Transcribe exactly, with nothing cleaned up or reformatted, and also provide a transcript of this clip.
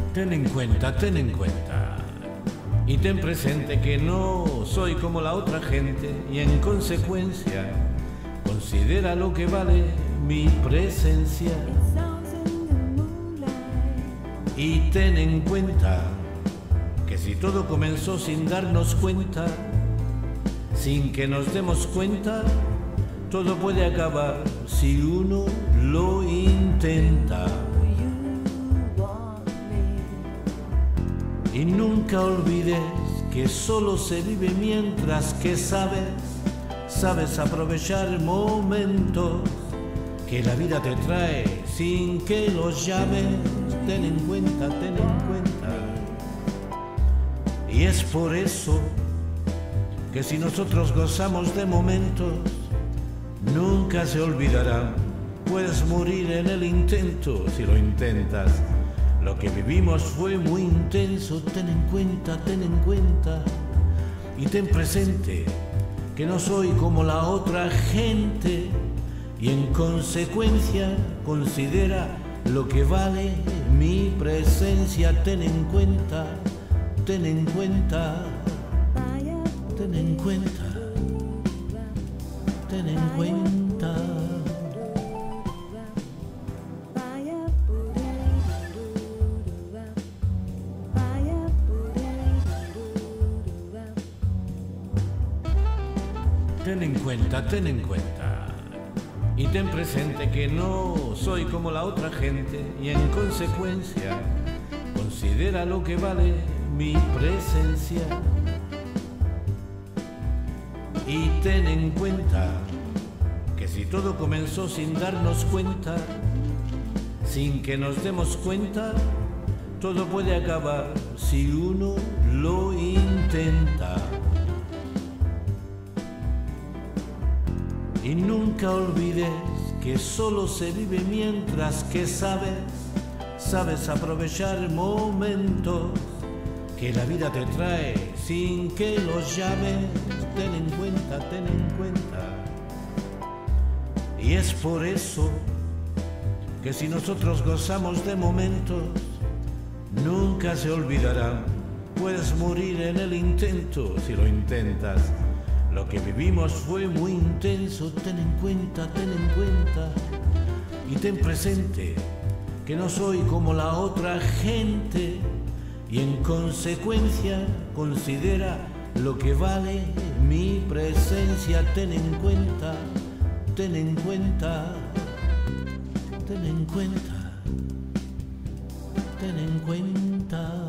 Ten en cuenta, ten en cuenta y ten presente que no soy como la otra gente y en consecuencia considera lo que vale mi presencia. Y ten en cuenta que si todo comenzó sin darnos cuenta, sin que nos demos cuenta, todo puede acabar si uno lo intenta. Y nunca olvides que solo se vive mientras que sabes, sabes aprovechar momentos que la vida te trae sin que los llames. Ten en cuenta, ten en cuenta. Y es por eso que si nosotros gozamos de momentos, nunca se olvidarán. Puedes morir en el intento si lo intentas. Lo que vivimos fue muy intenso, ten en cuenta, ten en cuenta. Y ten presente que no soy como la otra gente y en consecuencia considera lo que vale mi presencia. Ten en cuenta, ten en cuenta, ten en cuenta, ten en cuenta. Ten en cuenta, ten en cuenta y ten presente que no soy como la otra gente y en consecuencia considera lo que vale mi presencia. Y ten en cuenta que si todo comenzó sin darnos cuenta, sin que nos demos cuenta, todo puede acabar si uno lo intenta. Y nunca olvides que solo se vive mientras que sabes, sabes aprovechar momentos que la vida te trae sin que los llames. Ten en cuenta, ten en cuenta. Y es por eso que si nosotros gozamos de momentos, nunca se olvidarán. Puedes morir en el intento si lo intentas. Lo que vivimos fue muy intenso, ten en cuenta, ten en cuenta. Y ten presente que no soy como la otra gente y en consecuencia considera lo que vale mi presencia. Ten en cuenta, ten en cuenta, ten en cuenta, ten en cuenta.